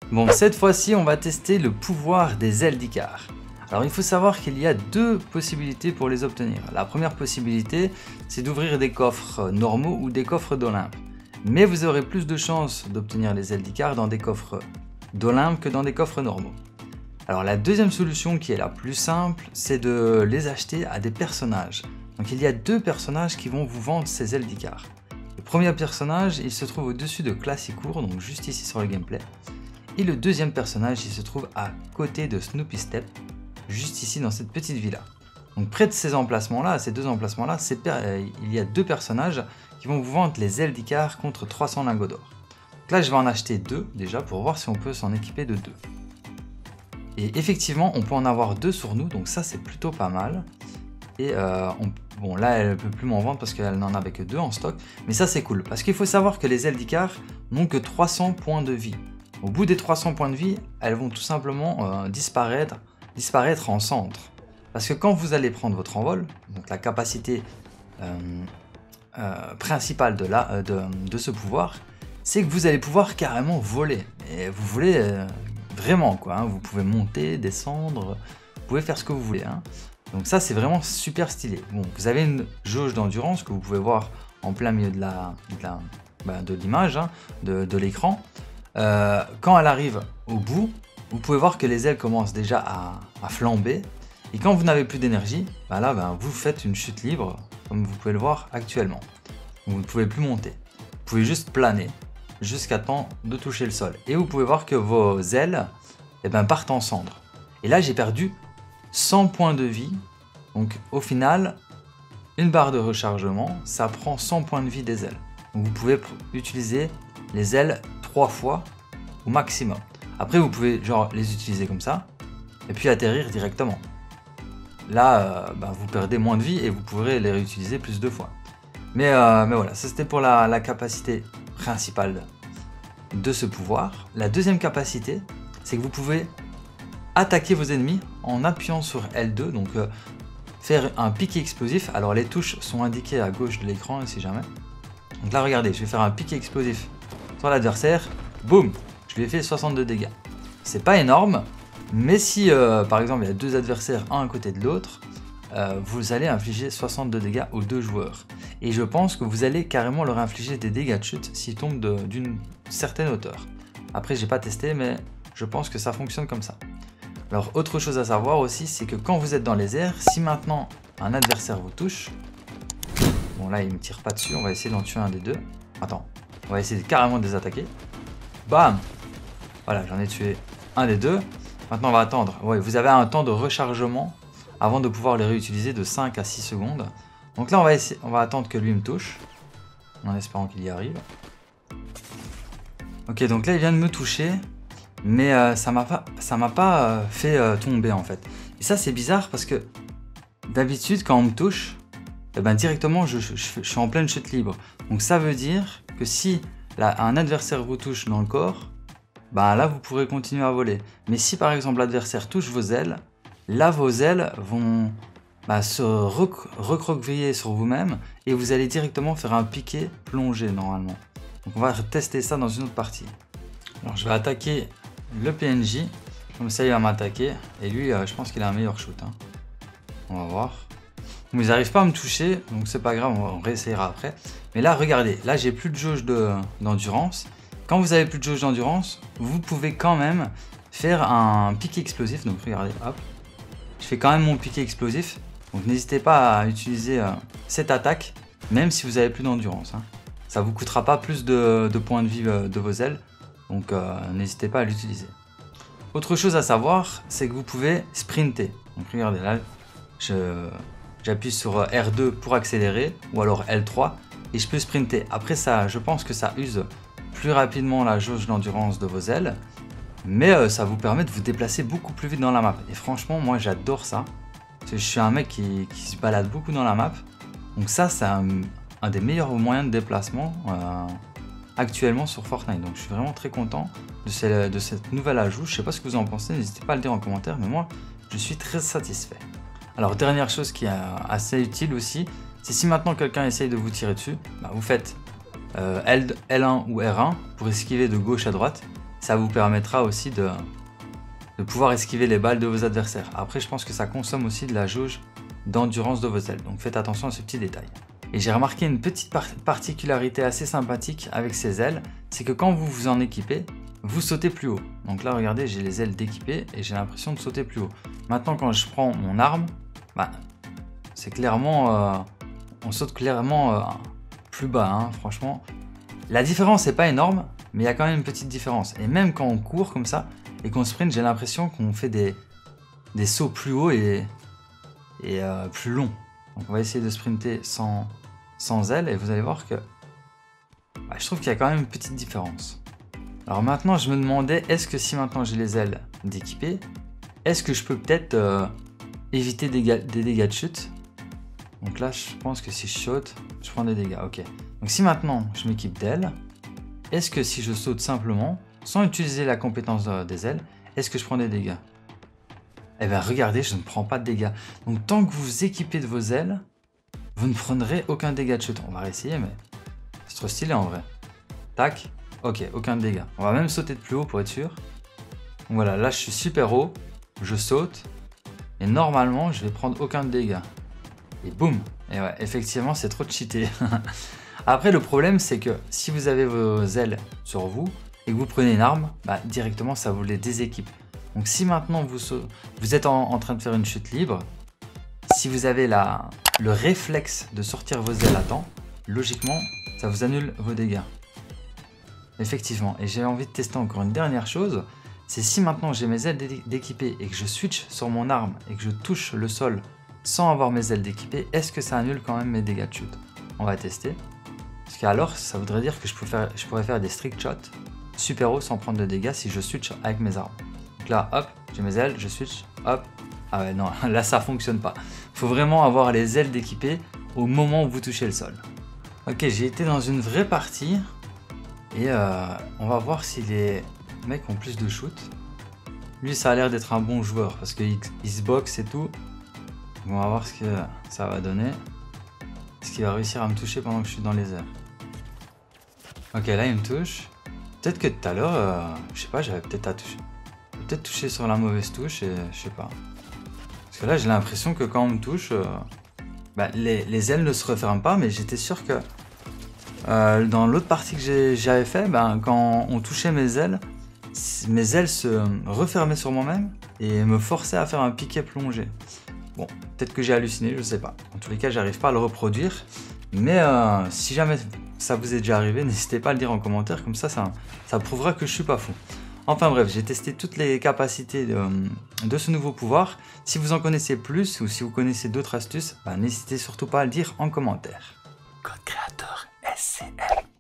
Bon, cette fois-ci, on va tester le pouvoir des ailes d'Icare. Alors, il faut savoir qu'il y a deux possibilités pour les obtenir. La première possibilité, c'est d'ouvrir des coffres normaux ou des coffres d'Olympe. Mais vous aurez plus de chances d'obtenir les ailes d'Icare dans des coffres d'Olympe que dans des coffres normaux. Alors, la deuxième solution, qui est la plus simple, c'est de les acheter à des personnages. Donc, il y a deux personnages qui vont vous vendre ces ailes d'Icare. Le premier personnage, il se trouve au-dessus de Classicourt, donc juste ici sur le gameplay. Et le deuxième personnage, il se trouve à côté de Snoopy Step, juste ici dans cette petite villa. Donc près de ces emplacements-là, ces deux emplacements-là, il y a deux personnages qui vont vous vendre les ailes d'Icare contre 300 lingots d'or. Donc là, je vais en acheter deux déjà pour voir si on peut s'en équiper de deux. Et effectivement, on peut en avoir deux sur nous, donc ça c'est plutôt pas mal. Et bon, là, elle ne peut plus m'en vendre parce qu'elle n'en avait que deux en stock, mais ça c'est cool. Parce qu'il faut savoir que les ailes d'Icare n'ont que 300 points de vie. Au bout des 300 points de vie, elles vont tout simplement disparaître en centre. Parce que quand vous allez prendre votre envol, donc la capacité principale de ce pouvoir, c'est que vous allez pouvoir carrément voler. Et vous volez vraiment, quoi. Hein. Vous pouvez monter, descendre, vous pouvez faire ce que vous voulez. Hein. Donc ça, c'est vraiment super stylé. Bon, vous avez une jauge d'endurance que vous pouvez voir en plein milieu de l'image, hein, de l'écran. Quand elle arrive au bout, vous pouvez voir que les ailes commencent déjà à flamber. Et quand vous n'avez plus d'énergie, vous faites une chute libre, comme vous pouvez le voir actuellement. Vous ne pouvez plus monter. Vous pouvez juste planer jusqu'à temps de toucher le sol. Et vous pouvez voir que vos ailes partent en cendres. Et là, j'ai perdu 100 points de vie. Donc au final, une barre de rechargement, ça prend 100 points de vie des ailes. Donc vous pouvez utiliser les ailes 3 fois au maximum. Après, vous pouvez genre les utiliser comme ça et puis atterrir directement. Là, vous perdez moins de vie et vous pourrez les réutiliser plus de fois. Mais voilà, ça c'était pour la capacité principale de ce pouvoir. La deuxième capacité, c'est que vous pouvez attaquer vos ennemis en appuyant sur L2, donc faire un piqué explosif. Alors les touches sont indiquées à gauche de l'écran si jamais. Donc là, regardez, je vais faire un piqué explosif sur l'adversaire. Boum, je lui ai fait 62 dégâts. C'est pas énorme, mais si par exemple il y a deux adversaires un à côté de l'autre, vous allez infliger 62 dégâts aux deux joueurs. Et je pense que vous allez carrément leur infliger des dégâts de chute s'ils tombent d'une certaine hauteur. Après, j'ai pas testé, mais je pense que ça fonctionne comme ça. Alors, autre chose à savoir aussi, c'est que quand vous êtes dans les airs, si maintenant un adversaire vous touche, bon là il me tire pas dessus, on va essayer d'en tuer un des deux. Attends, on va essayer carrément de les attaquer. Bam! Voilà, j'en ai tué un des deux. Maintenant, on va attendre. Ouais, vous avez un temps de rechargement avant de pouvoir les réutiliser de 5 à 6 secondes. Donc là, on va attendre que lui me touche, en espérant qu'il y arrive. Ok, donc là, il vient de me toucher, mais ça m'a pas fait tomber en fait. Et ça, c'est bizarre parce que d'habitude, quand on me touche, directement, je suis en pleine chute libre. Donc ça veut dire que si un adversaire vous touche dans le corps, là vous pourrez continuer à voler. Mais si par exemple l'adversaire touche vos ailes, là vos ailes vont se recroqueviller sur vous-même et vous allez directement faire un piqué plongé normalement. Donc on va tester ça dans une autre partie. Alors je vais attaquer le PNJ, comme ça il va m'attaquer et lui je pense qu'il a un meilleur shoot. Hein. On va voir. Ils n'arrivent pas à me toucher, donc c'est pas grave, on réessayera après. Mais là, regardez, là j'ai plus de jauge d'endurance. Quand vous avez plus de jauge d'endurance, vous pouvez quand même faire un piqué explosif. Donc regardez, hop, je fais quand même mon piqué explosif. Donc n'hésitez pas à utiliser cette attaque, même si vous avez plus d'endurance. Hein. Ça vous coûtera pas plus de points de vie de vos ailes, donc n'hésitez pas à l'utiliser. Autre chose à savoir, c'est que vous pouvez sprinter. Donc regardez là, j'appuie sur R2 pour accélérer, ou alors L3, et je peux sprinter. Après ça, je pense que ça use plus rapidement la jauge d'endurance de vos ailes, mais ça vous permet de vous déplacer beaucoup plus vite dans la map. Et franchement, moi j'adore ça. Parce que je suis un mec qui se balade beaucoup dans la map, donc ça c'est un des meilleurs moyens de déplacement actuellement sur Fortnite. Donc je suis vraiment très content de cette nouvelle ajout. Je sais pas ce que vous en pensez, n'hésitez pas à le dire en commentaire, mais moi je suis très satisfait. Alors dernière chose qui est assez utile aussi, c'est si maintenant quelqu'un essaye de vous tirer dessus, vous faites L1 ou R1 pour esquiver de gauche à droite. ça vous permettra aussi de pouvoir esquiver les balles de vos adversaires. Après, je pense que ça consomme aussi de la jauge d'endurance de vos ailes, donc faites attention à ce petit détail. Et j'ai remarqué une petite particularité assez sympathique avec ces ailes, c'est que quand vous vous en équipez, vous sautez plus haut. Donc là, regardez, j'ai les ailes d'équipées et j'ai l'impression de sauter plus haut. Maintenant, quand je prends mon arme, bah, c'est clairement, on saute clairement plus bas, hein, franchement. La différence n'est pas énorme, mais il y a quand même une petite différence. Et même quand on court comme ça et qu'on sprint, j'ai l'impression qu'on fait des sauts plus hauts et plus longs. Donc on va essayer de sprinter sans ailes et vous allez voir que bah, je trouve qu'il y a quand même une petite différence. Alors maintenant, je me demandais, est-ce que si maintenant j'ai les ailes d'équipées, est-ce que je peux peut-être éviter des dégâts de chute? Donc là, je pense que si je saute, je prends des dégâts. Ok. Donc si maintenant je m'équipe d'ailes, est-ce que si je saute simplement, sans utiliser la compétence des ailes, est-ce que je prends des dégâts? Eh bien regardez, je ne prends pas de dégâts. Donc tant que vous vous équipez de vos ailes, vous ne prendrez aucun dégât de chute. On va réessayer, mais c'est trop stylé en vrai. Tac. Ok, aucun dégât. On va même sauter de plus haut pour être sûr. Donc voilà, là je suis super haut, je saute, et normalement je vais prendre aucun dégât. Et boum. Et ouais, effectivement c'est trop cheaté. Après le problème c'est que si vous avez vos ailes sur vous, et que vous prenez une arme, bah, directement ça vous les déséquipe. Donc si maintenant vous êtes en train de faire une chute libre, si vous avez le réflexe de sortir vos ailes à temps, logiquement ça vous annule vos dégâts. Effectivement, et j'ai envie de tester encore une dernière chose, c'est si maintenant j'ai mes ailes d'équipées et que je switch sur mon arme et que je touche le sol sans avoir mes ailes d'équipées, est-ce que ça annule quand même mes dégâts de chute? On va tester. Parce qu'alors, ça voudrait dire que je pourrais faire des strict shots super haut sans prendre de dégâts si je switch avec mes armes. Donc là, hop, j'ai mes ailes, je switch, hop. Ah ouais, non, là ça fonctionne pas. Il faut vraiment avoir les ailes d'équipées au moment où vous touchez le sol. Ok, j'ai été dans une vraie partie. Et on va voir si les mecs ont plus de shoot. Lui, ça a l'air d'être un bon joueur parce qu'il se boxe et tout. On va voir ce que ça va donner. Est-ce qu'il va réussir à me toucher pendant que je suis dans les airs? Ok, là il me touche. Peut-être que tout à l'heure, je sais pas, j'avais peut-être touché sur la mauvaise touche et je sais pas. Parce que là, j'ai l'impression que quand on me touche, bah, les ailes ne se referment pas, mais j'étais sûr que dans l'autre partie que j'avais fait, ben, quand on touchait mes ailes se refermaient sur moi-même et me forçaient à faire un piqué plongé. Bon, peut-être que j'ai halluciné, je sais pas. En tous les cas, j'arrive pas à le reproduire. Mais si jamais ça vous est déjà arrivé, n'hésitez pas à le dire en commentaire, comme ça prouvera que je suis pas fou. Enfin bref, j'ai testé toutes les capacités de ce nouveau pouvoir. Si vous en connaissez plus ou si vous connaissez d'autres astuces, ben, n'hésitez surtout pas à le dire en commentaire.